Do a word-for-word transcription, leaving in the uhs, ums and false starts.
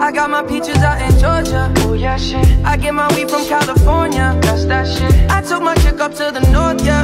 I got my peaches out in Georgia. Oh yeah, shit. I get my weed from California. That's that shit. I took my chick up to the north, yeah.